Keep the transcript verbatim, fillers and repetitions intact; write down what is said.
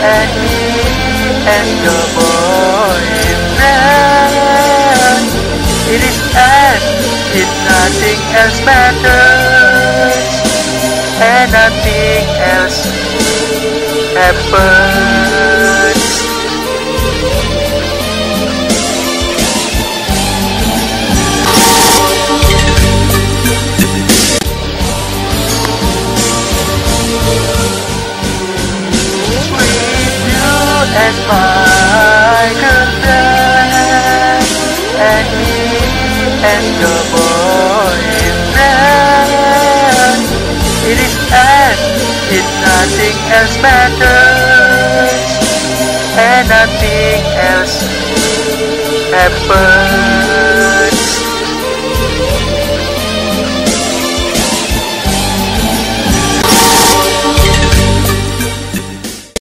and me and your boyfriend. It is as if nothing else matters, and nothing else happens. With you and my girlfriend, and me and your boyfriend. It is as if nothing else matters, and nothing else happens.